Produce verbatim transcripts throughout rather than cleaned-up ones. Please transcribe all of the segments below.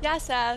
Γεια σας.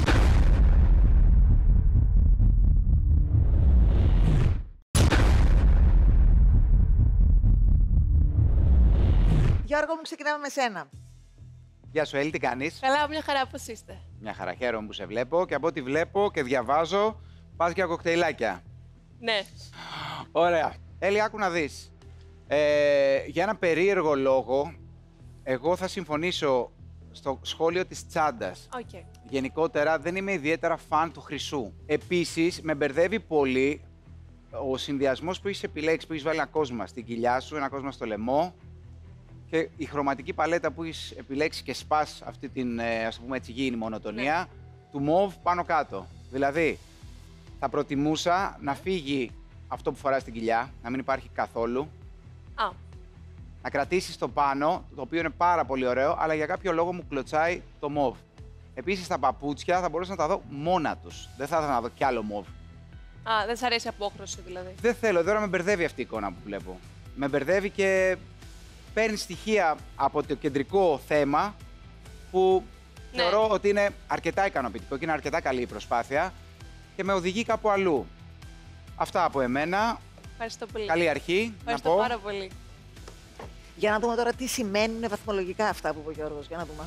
Γιώργο μου, ξεκινάμε με σένα. Γεια σου, Έλλη, τι κάνεις? Καλά, μια χαρά, πώς είστε? Μια χαρά, χαίρομαι που σε βλέπω και από ό,τι βλέπω και διαβάζω, πας για κοκτέιλάκια. Ναι. Ωραία. Έλλη, άκου να δεις. Ε, για ένα περίεργο λόγο, εγώ θα συμφωνήσω στο σχόλιο της τσάντας. Okay. Γενικότερα δεν είμαι ιδιαίτερα φαν του χρυσού. Επίσης, με μπερδεύει πολύ ο συνδυασμός που έχεις επιλέξει, που έχεις βάλει ένα κόσμα στην κοιλιά σου, ένα κόσμα στο λαιμό και η χρωματική παλέτα που έχεις επιλέξει και σπάς αυτή την, ας το πούμε έτσι, γήινη μονοτονία, ναι, του μοβ πάνω κάτω. Δηλαδή, θα προτιμούσα να φύγει αυτό που φοράς στην κοιλιά, να μην υπάρχει καθόλου. Α. Να κρατήσεις το πάνω, το οποίο είναι πάρα πολύ ωραίο, αλλά για κάποιο λόγο μου κλωτσάει το μοβ. Επίσης, τα παπούτσια θα μπορούσα να τα δω μόνα τους. Δεν θα ήθελα να δω κι άλλο μοβ. Α, δεν σ' αρέσει η απόχρωση δηλαδή? Δεν θέλω, τώρα με μπερδεύει αυτή η εικόνα που βλέπω. Με μπερδεύει και παίρνει στοιχεία από το κεντρικό θέμα που ναι, θεωρώ ότι είναι αρκετά ικανοποιητικό και είναι αρκετά καλή η προσπάθεια και με οδηγεί κάπου αλλού. Αυτά από εμένα. Ευχαριστώ πολύ. Καλή αρχή. Ευχαριστώ να πω. πάρα πολύ. Για να δούμε τώρα τι σημαίνουν βαθμολογικά αυτά που είπε ο Γιώργος. Για να δούμε.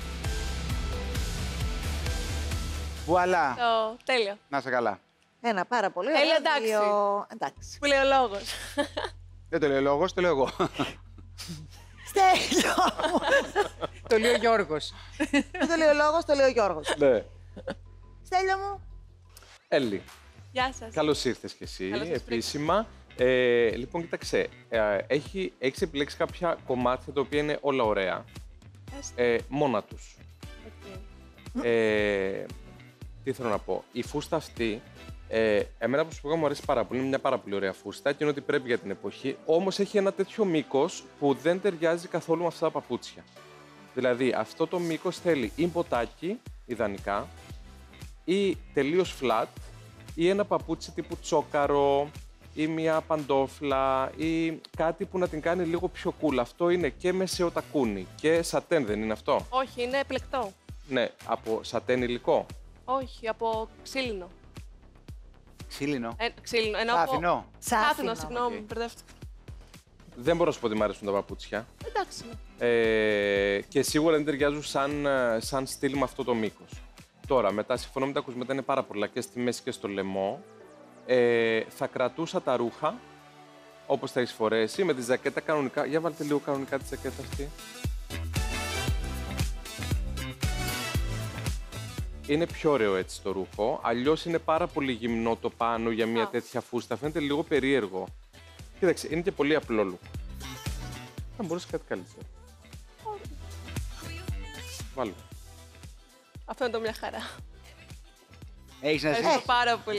Βουαλά. Το... Τέλειο. Να είσαι καλά. Ένα, πάρα πολύ. Τέλειο, εντάξει. Δύο... εντάξει. Που λέει ο λόγος. Δεν το λέω λόγος, το λέω εγώ. Στέλιο! Το λέει ο Γιώργος. Δεν το λέει ο λόγος, το λέει ο Γιώργος. Ναι. Στέλιο μου. Έλλη. Γεια σας. Καλώς ήρθες κι εσύ, Καλώς επίσημα. Ε, λοιπόν, κοίταξε, ε, έχει, έχεις επιλέξει κάποια κομμάτια τα οποία είναι όλα ωραία, ε, μόνα τους. Okay. Ε, τι θέλω να πω, η φούστα αυτή, ε, εμένα προσωπικά μου αρέσει πάρα πολύ, είναι μια πάρα πολύ ωραία φούστα και είναι ότι πρέπει για την εποχή, όμως έχει ένα τέτοιο μήκος που δεν ταιριάζει καθόλου με αυτά τα παπούτσια. Δηλαδή, αυτό το μήκος θέλει ή μποτάκι, ιδανικά, ή τελείως flat, ή ένα παπούτσι τύπου τσόκαρο, ή μια παντόφλα, ή κάτι που να την κάνει λίγο πιο cool. Αυτό είναι και μεσαίο τακούνι και σατέν, δεν είναι αυτό? Όχι, είναι πλεκτό. Ναι, από σατέν υλικό. Όχι, από ξύλινο. Ξύλινο. Ε, ξύλινο, ενώ Σάφινο. από... Σάφινο, συγγνώμη, Okay. μπερδεύτηκα. Δεν μπορώ να σου πω ότι μου αρέσουν τα παπούτσια. Εντάξει. Ε, και σίγουρα δεν ταιριάζουν σαν, σαν στυλ με αυτό το μήκος. Τώρα, μετά, συμφωνώ με τα ακουσμένα, είναι πάρα πολλά και στη μέση και στο λαιμό. Ε, θα κρατούσα τα ρούχα, όπως τα έχεις φορέσει, με τη ζακέτα κανονικά. Για βάλτε λίγο κανονικά τη ζακέτα αυτή. Είναι πιο ωραίο έτσι το ρούχο, αλλιώς είναι πάρα πολύ γυμνό το πάνω για μια Α. τέτοια φούστα. Φαίνεται λίγο περίεργο. Κοίταξε, είναι και πολύ απλό look. Θα μπορούσε κάτι καλύτερο. Βάλω. Αυτό είναι το μια χαρά. Έχεις να ζήσεις. Ευχαριστώ πάρα πολύ.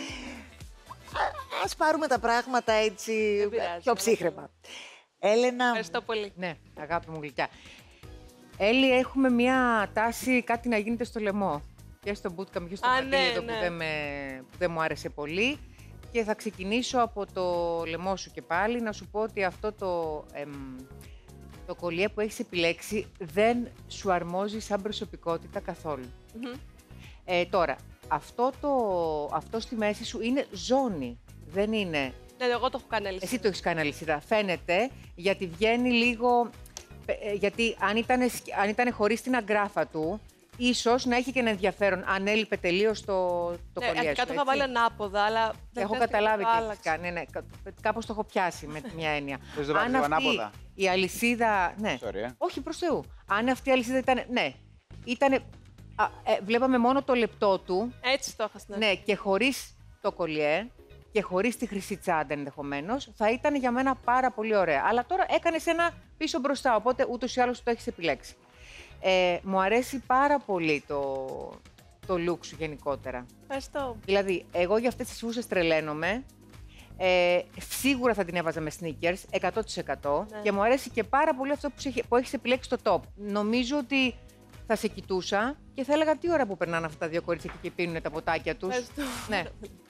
Ας πάρουμε τα πράγματα έτσι πιο ψύχρεμα. Έλενα. Ευχαριστώ πολύ. Ναι, αγάπη μου γλυκιά. Έλλη, έχουμε μια τάση κάτι να γίνεται στο λαιμό. Και στο bootcamp και στο μαντήλιο ναι, ναι. που, δεν με, που δεν μου άρεσε πολύ. Και θα ξεκινήσω από το λαιμό σου και πάλι να σου πω ότι αυτό το, εμ, το κολλιέ που έχεις επιλέξει δεν σου αρμόζει σαν προσωπικότητα καθόλου. Mm-hmm. Ε, τώρα, αυτό, το, αυτό στη μέση σου είναι ζώνη, δεν είναι... Ναι, εγώ το έχω κάνει αλυσίδα. Εσύ το έχεις κάνει αλυσίδα. Φαίνεται, γιατί βγαίνει λίγο... Ε, γιατί αν ήταν, αν ήταν χωρίς την αγκράφα του, ίσως να έχει και ένα ενδιαφέρον αν έλειπε τελείως το, το ναι, κολλιέ σου. Αρχικά το είχα βάλει ανάποδα, αλλά δεν έχω καταλάβει τι έχεις κάνει. Ναι, ναι, κάπως το έχω πιάσει με μια έννοια. Θες το βάλεις ανάποδα? Η αλυσίδα. Ναι. Sorry, ε. Όχι, προς Θεού. Αν αυτή η αλυσίδα ήταν. Ναι. Ήτανε, α, ε, βλέπαμε μόνο το λεπτό του. Έτσι το είχα στην Ναι, και χωρίς το κολλιέ και χωρίς τη χρυσή τσάντα ενδεχομένως, θα ήταν για μένα πάρα πολύ ωραία. Αλλά τώρα έκανες ένα πίσω μπροστά, οπότε ούτως ή άλλως το έχεις επιλέξει. Ε, μου αρέσει πάρα πολύ το, το look σου γενικότερα. Ευχαριστώ. Δηλαδή, εγώ για αυτές τις φούσες τρελαίνομαι. Ε, σίγουρα θα την έβαζα με sneakers, εκατό τοις εκατό. Ναι. Και μου αρέσει και πάρα πολύ αυτό που, που έχεις επιλέξει το top. Νομίζω ότι θα σε κοιτούσα και θα έλεγα τι ώρα που περνάνε αυτά τα δύο κορίτσια και πίνουν τα ποτάκια τους. Ευχαριστώ. Ναι.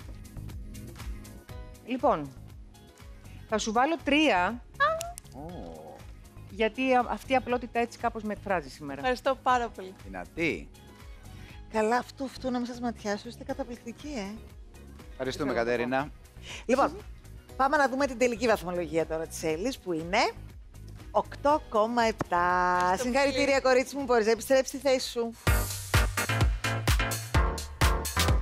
Λοιπόν, θα σου βάλω τρία. Oh. Γιατί αυτή η απλότητα έτσι κάπως με εκφράζει σήμερα. Ευχαριστώ πάρα πολύ. Δυνατή. Καλά, αυτού, αυτού να μην σας ματιάσω, είστε καταπληκτικοί, ε. Ευχαριστούμε, θέλω να το Κατέρινα. Λοιπόν, πάμε να δούμε την τελική βαθμολογία τώρα της Έλλης, που είναι οκτώ κόμμα επτά. Συγχαρητήρια, κορίτσι μου, μπορείς να επιστρέψεις στη θέση σου.